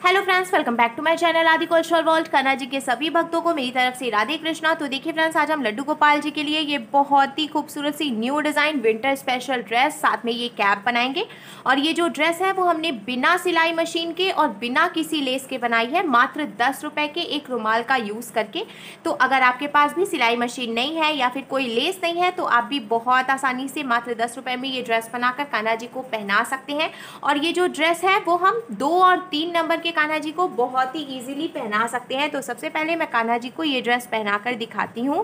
Hello friends, welcome back to my channel Adi cultural world. Kanha ji के सभी भक्तों को मेरी तरफ से राधे कृष्णा। तो देखिए फ्रेंड्स, आज हम लड्डू गोपाल जी के लिए ये बहुत ही खूबसूरत सी new design winter special dress, साथ में ये कैप बनाएंगे। और ये जो ड्रेस है वो हमने बिना सिलाई मशीन के और बिना किसी लेस के बनाई है, मात्र 10 रुपये के एक रुमाल का यूज़ करके। तो अगर आपके पास भी सिलाई मशीन नहीं है या फिर कोई लेस नहीं है तो आप भी बहुत आसानी से मात्र 10 रुपये में ये ड्रेस बनाकर कान्हा जी को पहना सकते हैं। और ये जो ड्रेस है वो हम 2 और 3 नंबर के कान्हा जी को बहुत ही इजीली पहना सकते हैं। तो सबसे पहले मैं कान्हा जी को ये ड्रेस पहनाकर दिखाती हूँ।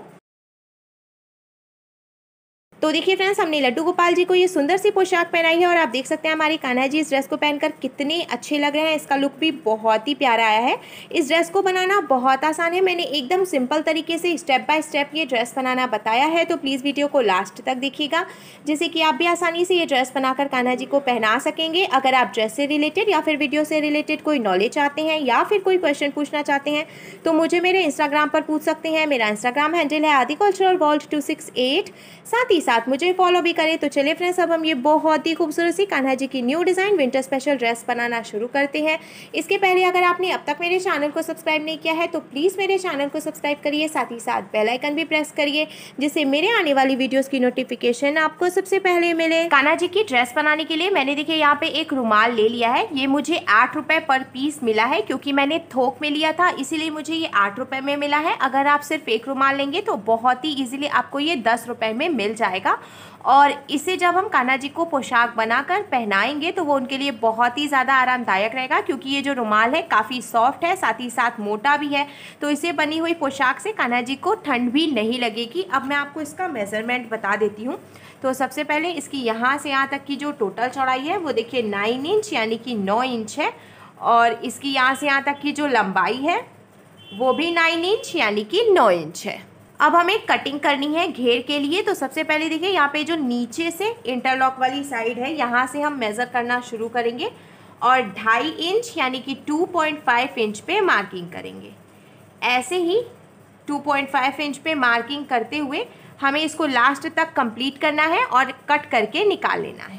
तो देखिए फ्रेंड्स, हमने लड्डू गोपाल जी को ये सुंदर सी पोशाक पहनाई है और आप देख सकते हैं हमारी कान्हा जी इस ड्रेस को पहनकर कितने अच्छे लग रहे हैं। इसका लुक भी बहुत ही प्यारा आया है। इस ड्रेस को बनाना बहुत आसान है। मैंने एकदम सिंपल तरीके से स्टेप बाय स्टेप ये ड्रेस बनाना बताया है, तो प्लीज़ वीडियो को लास्ट तक देखिएगा, जिससे कि आप भी आसानी से ये ड्रेस बनाकर कान्हा जी को पहना सकेंगे। अगर आप ड्रेस से रिलेटेड या फिर वीडियो से रिलेटेड कोई नॉलेज चाहते हैं या फिर कोई क्वेश्चन पूछना चाहते हैं तो मुझे मेरे इंस्टाग्राम पर पूछ सकते हैं। मेरा इंस्टाग्राम हैंडल है आदि कल्चरल वर्ल्ड 268। साथ ही साथ मुझे फॉलो भी करें। तो चलिए फ्रेंड्स, अब हम ये बहुत ही खूबसूरत सी कान्हा जी की new design winter special dress बनाना शुरू करते हैं। इसके पहले अगर आपने अब तक मेरे चैनल को सब्सक्राइब नहीं किया है तो प्लीज़ मेरे चैनल को सब्सक्राइब करिए, साथ ही साथ बेल आइकन भी प्रेस करिए, जिससे मेरे आने वाली वीडियोस की नोटिफिकेशन आपको सबसे पहले मिले। कान्हा जी की ड्रेस बनाने के लिए मैंने देखिए यहाँ पे एक रुमाल ले लिया है। ये मुझे 8 रुपये पर पीस मिला है, क्योंकि मैंने थोक में लिया था इसीलिए मुझे ये 8 रुपये में मिला है। अगर आप सिर्फ एक रुमाल लेंगे तो बहुत ही ईजिली आपको ये 10 रुपये में मिल जाएगा। और इसे जब हम कान्हा जी को पोशाक बनाकर पहनाएंगे तो वो उनके लिए बहुत ही ज़्यादा आरामदायक रहेगा, क्योंकि ये जो रुमाल है काफ़ी सॉफ्ट है, साथ ही साथ मोटा भी है। तो इसे बनी हुई पोशाक से कान्हा जी को ठंड भी नहीं लगेगी। अब मैं आपको इसका मेज़रमेंट बता देती हूँ। तो सबसे पहले इसकी यहाँ से यहाँ तक की जो टोटल चौड़ाई है वो देखिए 9 इंच यानी कि 9 इंच है। और इसकी यहाँ से यहाँ तक की जो लंबाई है वो भी 9 इंच यानी कि 9 इंच है। अब हमें कटिंग करनी है घेर के लिए। तो सबसे पहले देखिए यहाँ पे जो नीचे से इंटरलॉक वाली साइड है यहाँ से हम मेज़र करना शुरू करेंगे और 2.5 इंच यानी कि 2.5 इंच पे मार्किंग करेंगे। ऐसे ही 2.5 इंच पे मार्किंग करते हुए हमें इसको लास्ट तक कंप्लीट करना है और कट करके निकाल लेना है।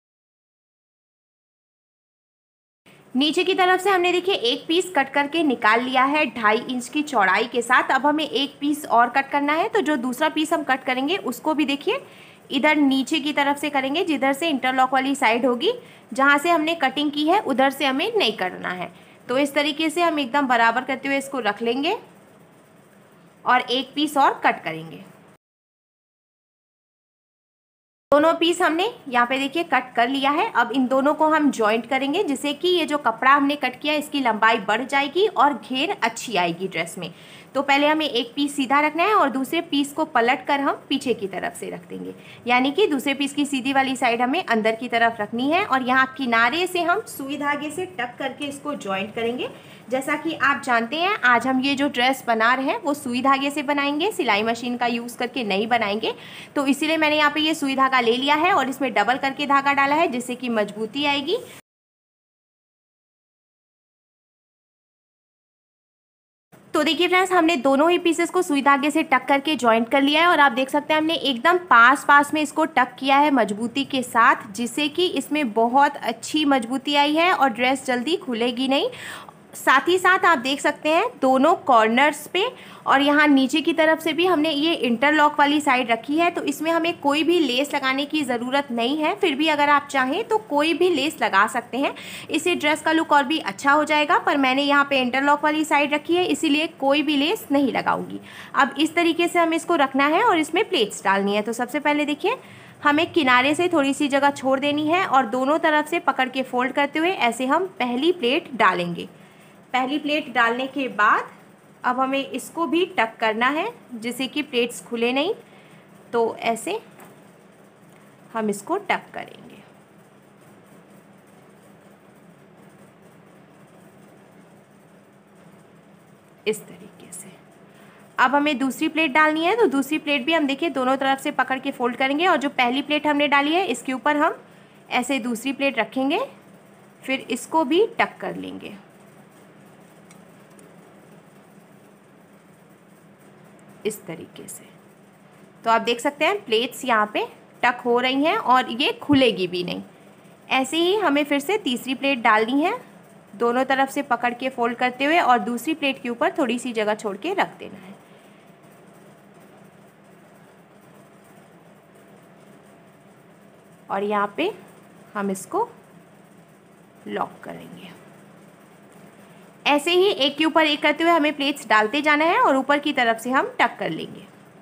नीचे की तरफ से हमने देखिए एक पीस कट करके निकाल लिया है 2.5 इंच की चौड़ाई के साथ। अब हमें एक पीस और कट करना है। तो जो दूसरा पीस हम कट करेंगे उसको भी देखिए इधर नीचे की तरफ से करेंगे, जिधर से इंटरलॉक वाली साइड होगी, जहाँ से हमने कटिंग की है उधर से हमें नहीं करना है। तो इस तरीके से हम एकदम बराबर करते हुए इसको रख लेंगे और एक पीस और कट करेंगे। दोनों पीस हमने यहाँ पे देखिए कट कर लिया है। अब इन दोनों को हम जॉइंट करेंगे, जिससे कि ये जो कपड़ा हमने कट किया इसकी लंबाई बढ़ जाएगी और घेर अच्छी आएगी ड्रेस में। तो पहले हमें एक पीस सीधा रखना है और दूसरे पीस को पलट कर हम पीछे की तरफ से रख देंगे, यानी कि दूसरे पीस की सीधी वाली साइड हमें अंदर की तरफ रखनी है और यहाँ किनारे से हम सुई धागे से टक करके इसको जॉइंट करेंगे। जैसा कि आप जानते हैं आज हम ये जो ड्रेस बना रहे हैं वो सुई धागे से बनाएंगे, सिलाई मशीन का यूज़ करके नहीं बनाएंगे। तो इसीलिए मैंने यहाँ पे ये सुई धागा ले लिया है और इसमें डबल करके धागा डाला है, जिससे कि मजबूती आएगी। तो देखिए फ्रेंड्स, हमने दोनों ही पीसेस को सुई धागे से टक करके जॉइंट कर लिया है और आप देख सकते हैं हमने एकदम पास में इसको टक किया है मजबूती के साथ, जिससे कि इसमें बहुत अच्छी मजबूती आई है और ड्रेस जल्दी खुलेगी नहीं। साथ ही साथ आप देख सकते हैं दोनों कॉर्नर्स पे और यहाँ नीचे की तरफ से भी हमने ये इंटरलॉक वाली साइड रखी है। तो इसमें हमें कोई भी लेस लगाने की ज़रूरत नहीं है। फिर भी अगर आप चाहें तो कोई भी लेस लगा सकते हैं, इससे ड्रेस का लुक और भी अच्छा हो जाएगा। पर मैंने यहाँ पे इंटरलॉक वाली साइड रखी है इसीलिए कोई भी लेस नहीं लगाऊंगी। अब इस तरीके से हमें इसको रखना है और इसमें प्लेट्स डालनी है। तो सबसे पहले देखिए हमें किनारे से थोड़ी सी जगह छोड़ देनी है और दोनों तरफ से पकड़ के फोल्ड करते हुए ऐसे हम पहली प्लेट डालेंगे। पहली प्लेट डालने के बाद अब हमें इसको भी टक करना है, जिससे कि प्लेट्स खुले नहीं। तो ऐसे हम इसको टक करेंगे। इस तरीके से अब हमें दूसरी प्लेट डालनी है। तो दूसरी प्लेट भी हम देखिए दोनों तरफ से पकड़ के फोल्ड करेंगे और जो पहली प्लेट हमने डाली है इसके ऊपर हम ऐसे दूसरी प्लेट रखेंगे, फिर इसको भी टक कर लेंगे। इस तरीके से तो आप देख सकते हैं प्लेट्स यहाँ पे टक हो रही हैं और ये खुलेगी भी नहीं। ऐसे ही हमें फिर से तीसरी प्लेट डालनी है दोनों तरफ से पकड़ के फोल्ड करते हुए और दूसरी प्लेट के ऊपर थोड़ी सी जगह छोड़ के रख देना है। और यहाँ पे हम इसको लॉक करेंगे। ऐसे ही एक के ऊपर एक करते हुए हमें प्लेट्स डालते जाना है और ऊपर की तरफ से हम टक कर लेंगे।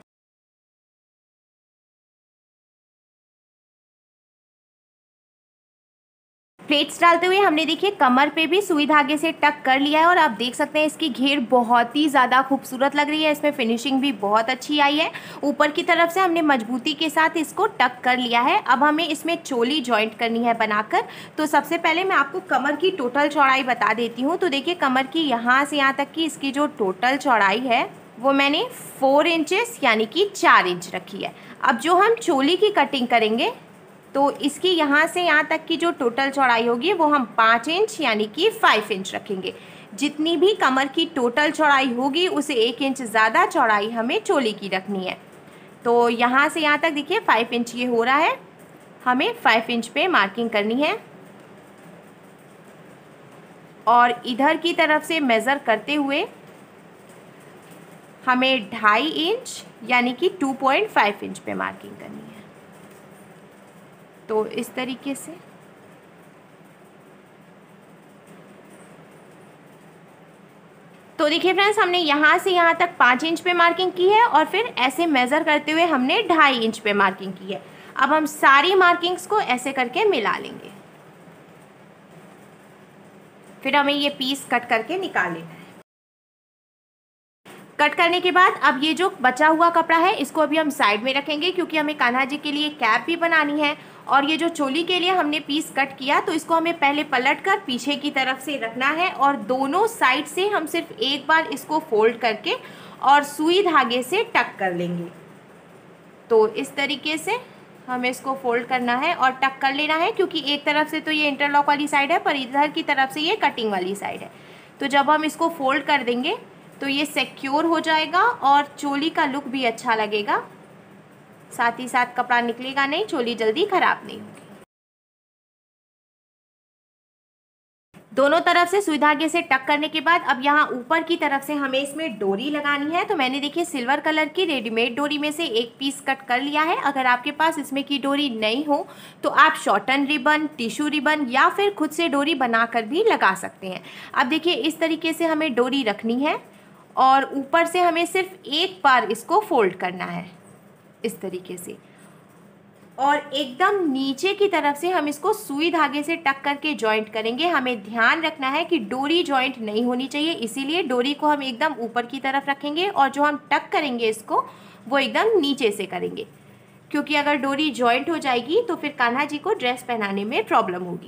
प्लेट्स डालते हुए हमने देखिए कमर पे भी सुई धागे से टक कर लिया है और आप देख सकते हैं इसकी घेर बहुत ही ज़्यादा खूबसूरत लग रही है। इसमें फिनिशिंग भी बहुत अच्छी आई है। ऊपर की तरफ से हमने मजबूती के साथ इसको टक कर लिया है। अब हमें इसमें चोली जॉइंट करनी है बनाकर। तो सबसे पहले मैं आपको कमर की टोटल चौड़ाई बता देती हूँ। तो देखिए कमर की यहाँ से यहाँ तक की इसकी जो टोटल चौड़ाई है वो मैंने 4 इंचेस यानी कि 4 इंच रखी है। अब जो हम चोली की कटिंग करेंगे तो इसकी यहाँ से यहाँ तक की जो टोटल चौड़ाई होगी वो हम 5 इंच यानी कि 5 इंच रखेंगे। जितनी भी कमर की टोटल चौड़ाई होगी उसे 1 इंच ज़्यादा चौड़ाई हमें चोली की रखनी है। तो यहाँ से यहाँ तक देखिए 5 इंच ये हो रहा है। हमें 5 इंच पे मार्किंग करनी है और इधर की तरफ से मेज़र करते हुए हमें 2.5 इंच यानी कि 2.5 इंच पे मार्किंग करनी है। तो इस तरीके से तो देखिए फ्रेंड्स हमने यहाँ से यहाँ तक 5 इंच पे मार्किंग की है और फिर ऐसे मेज़र करते हुए हमने 2.5 इंच पे मार्किंग की है। अब हम सारी मार्किंग्स को ऐसे करके मिला लेंगे। फिर हमें ये पीस कट करके निकाल लेना है। कट करने के बाद अब ये जो बचा हुआ कपड़ा है इसको अभी हम साइड में रखेंगे क्योंकि हमें कान्हा जी के लिए कैप भी बनानी है। और ये जो चोली के लिए हमने पीस कट किया तो इसको हमें पहले पलट कर पीछे की तरफ से रखना है और दोनों साइड से हम सिर्फ एक बार इसको फोल्ड करके और सुई धागे से टक कर लेंगे। तो इस तरीके से हमें इसको फोल्ड करना है और टक कर लेना है क्योंकि एक तरफ से तो ये इंटरलॉक वाली साइड है पर इधर की तरफ से ये कटिंग वाली साइड है। तो जब हम इसको फोल्ड कर देंगे तो ये सिक्योर हो जाएगा और चोली का लुक भी अच्छा लगेगा। साथ ही साथ कपड़ा निकलेगा नहीं, चोली जल्दी खराब नहीं होगी। दोनों तरफ से सुई धागे से टक करने के बाद अब यहाँ ऊपर की तरफ से हमें इसमें डोरी लगानी है। तो मैंने देखिए सिल्वर कलर की रेडीमेड डोरी में से एक पीस कट कर लिया है। अगर आपके पास इसमें की डोरी नहीं हो तो आप शॉर्टन रिबन, टिश्यू रिबन या फिर खुद से डोरी बनाकर भी लगा सकते हैं। अब देखिए इस तरीके से हमें डोरी रखनी है और ऊपर से हमें सिर्फ एक बार इसको फोल्ड करना है इस तरीके से और एकदम नीचे की तरफ से हम इसको सुई धागे से टक करके जॉइंट करेंगे। हमें ध्यान रखना है कि डोरी जॉइंट नहीं होनी चाहिए, इसीलिए डोरी को हम एकदम ऊपर की तरफ रखेंगे और जो हम टक करेंगे इसको वो एकदम नीचे से करेंगे क्योंकि अगर डोरी जॉइंट हो जाएगी तो फिर कान्हा जी को ड्रेस पहनाने में प्रॉब्लम होगी।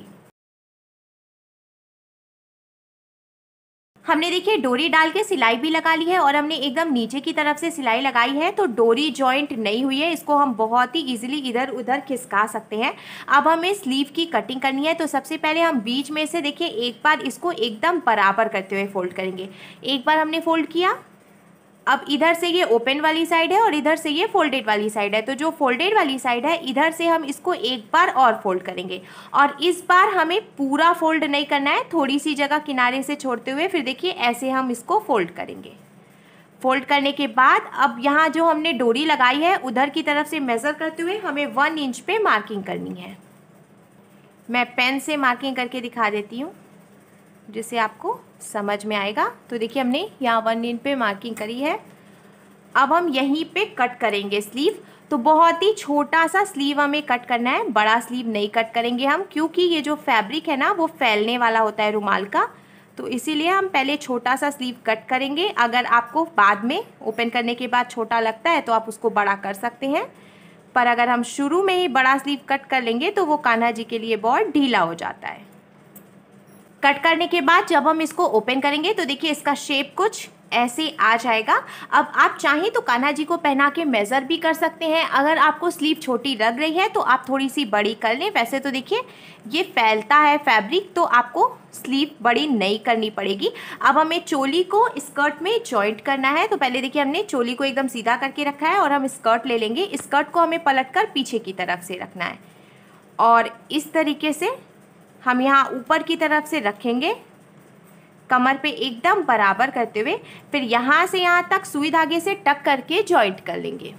हमने देखिए डोरी डाल के सिलाई भी लगा ली है और हमने एकदम नीचे की तरफ से सिलाई लगाई है तो डोरी जॉइंट नहीं हुई है। इसको हम बहुत ही इजीली इधर उधर खिसका सकते हैं। अब हमें स्लीव की कटिंग करनी है। तो सबसे पहले हम बीच में से देखिए एक बार इसको एकदम बराबर करते हुए फोल्ड करेंगे। एक बार हमने फोल्ड किया, अब इधर से ये ओपन वाली साइड है और इधर से ये फोल्डेड वाली साइड है। तो जो फोल्डेड वाली साइड है इधर से हम इसको एक बार और फोल्ड करेंगे और इस बार हमें पूरा फोल्ड नहीं करना है, थोड़ी सी जगह किनारे से छोड़ते हुए फिर देखिए ऐसे हम इसको फोल्ड करेंगे। फोल्ड करने के बाद अब यहाँ जो हमने डोरी लगाई है उधर की तरफ से मेज़र करते हुए हमें 1 इंच पे मार्किंग करनी है। मैं पेन से मार्किंग करके दिखा देती हूँ जिससे आपको समझ में आएगा। तो देखिए हमने यहाँ 1 इंच पे मार्किंग करी है। अब हम यहीं पे कट करेंगे स्लीव। तो बहुत ही छोटा सा स्लीव हमें कट करना है, बड़ा स्लीव नहीं कट करेंगे हम क्योंकि ये जो फैब्रिक है ना वो फैलने वाला होता है रुमाल का। तो इसीलिए हम पहले छोटा सा स्लीव कट करेंगे। अगर आपको बाद में ओपन करने के बाद छोटा लगता है तो आप उसको बड़ा कर सकते हैं, पर अगर हम शुरू में ही बड़ा स्लीव कट कर लेंगे तो वो कान्हा जी के लिए बहुत ढीला हो जाता है। कट करने के बाद जब हम इसको ओपन करेंगे तो देखिए इसका शेप कुछ ऐसे आ जाएगा। अब आप चाहें तो कान्हा जी को पहना के मेज़र भी कर सकते हैं। अगर आपको स्लीव छोटी लग रही है तो आप थोड़ी सी बड़ी कर लें। वैसे तो देखिए ये फैलता है फैब्रिक तो आपको स्लीव बड़ी नहीं करनी पड़ेगी। अब हमें चोली को स्कर्ट में जॉइंट करना है। तो पहले देखिए हमने चोली को एकदम सीधा करके रखा है और हम स्कर्ट ले लेंगे। स्कर्ट को हमें पलट कर पीछे की तरफ से रखना है और इस तरीके से हम यहाँ ऊपर की तरफ से रखेंगे कमर पे एकदम बराबर करते हुए फिर यहाँ से यहाँ तक सुई धागे से टक करके जॉइंट कर लेंगे।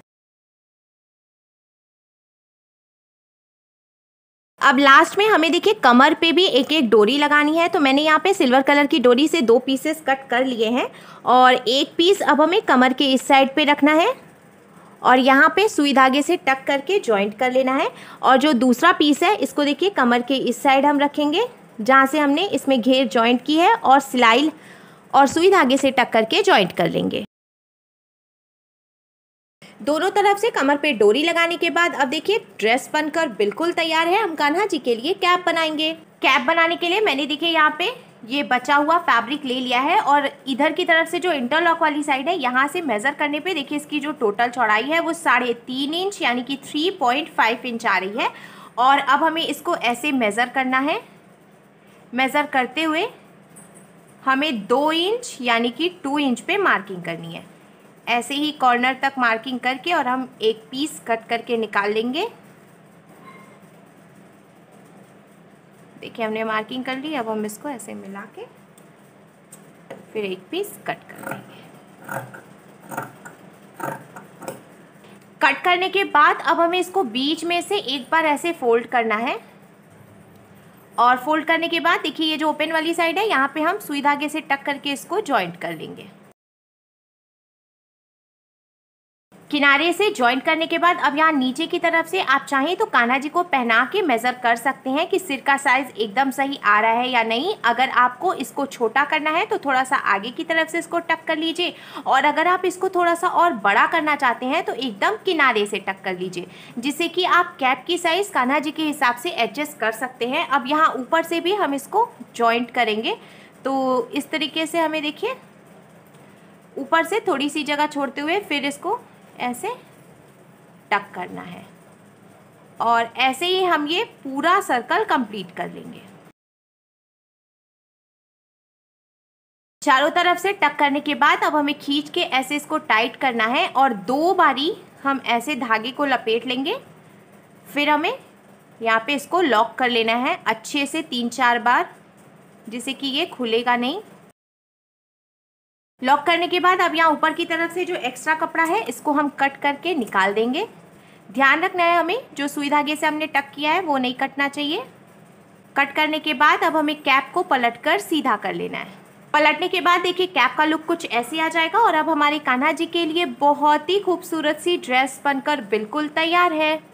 अब लास्ट में हमें देखिए कमर पे भी एक एक डोरी लगानी है, तो मैंने यहाँ पे सिल्वर कलर की डोरी से 2 पीसेस कट कर लिए हैं और एक पीस अब हमें कमर के इस साइड पे रखना है और यहाँ पे सुई धागे से टक करके जॉइंट कर लेना है। और जो दूसरा पीस है इसको देखिए कमर के इस साइड हम रखेंगे जहाँ से हमने इसमें घेर जॉइंट की है और सिलाई और सुई धागे से टक करके जॉइंट कर लेंगे। दोनों तरफ से कमर पे डोरी लगाने के बाद अब देखिए ड्रेस बनकर बिल्कुल तैयार है। हम कान्हा जी के लिए कैप बनाएंगे। कैप बनाने के लिए मैंने देखिए यहाँ पे ये बचा हुआ फैब्रिक ले लिया है और इधर की तरफ से जो इंटरलॉक वाली साइड है यहाँ से मेज़र करने पे देखिए इसकी जो टोटल चौड़ाई है वो 3.5 इंच यानी कि 3.5 इंच आ रही है। और अब हमें इसको ऐसे मेज़र करना है। मेज़र करते हुए हमें 2 इंच यानी कि 2 इंच पे मार्किंग करनी है। ऐसे ही कॉर्नर तक मार्किंग करके और हम एक पीस कट करके निकाल लेंगे। देखिए हमने मार्किंग कर ली। अब हम इसको ऐसे मिला के फिर एक पीस कट कर देंगे। कट करने के बाद अब हमें इसको बीच में से एक बार ऐसे फोल्ड करना है और फोल्ड करने के बाद देखिए ये जो ओपन वाली साइड है यहाँ पे हम सुई धागे से टक करके इसको जॉइंट कर लेंगे। किनारे से जॉइंट करने के बाद अब यहाँ नीचे की तरफ से आप चाहें तो कान्हा जी को पहना के मेज़र कर सकते हैं कि सिर का साइज़ एकदम सही आ रहा है या नहीं। अगर आपको इसको छोटा करना है तो थोड़ा सा आगे की तरफ से इसको टक कर लीजिए और अगर आप इसको थोड़ा सा और बड़ा करना चाहते हैं तो एकदम किनारे से टक कर लीजिए, जिससे कि आप कैप की साइज़ कान्हा जी के हिसाब से एडजस्ट कर सकते हैं। अब यहाँ ऊपर से भी हम इसको जॉइंट करेंगे तो इस तरीके से हमें देखिए ऊपर से थोड़ी सी जगह छोड़ते हुए फिर इसको ऐसे टक करना है और ऐसे ही हम ये पूरा सर्कल कंप्लीट कर लेंगे। चारों तरफ से टक करने के बाद अब हमें खींच के ऐसे इसको टाइट करना है और 2 बारी हम ऐसे धागे को लपेट लेंगे। फिर हमें यहाँ पे इसको लॉक कर लेना है अच्छे से 3-4 बार, जिससे कि ये खुलेगा नहीं। लॉक करने के बाद अब यहाँ ऊपर की तरफ से जो एक्स्ट्रा कपड़ा है इसको हम कट करके निकाल देंगे। ध्यान रखना है हमें जो सुई धागे से हमने टक किया है वो नहीं कटना चाहिए। कट करने के बाद अब हमें कैप को पलटकर सीधा कर लेना है। पलटने के बाद देखिए कैप का लुक कुछ ऐसे आ जाएगा और अब हमारे कान्हा जी के लिए बहुत ही खूबसूरत सी ड्रेस बनकर बिल्कुल तैयार है।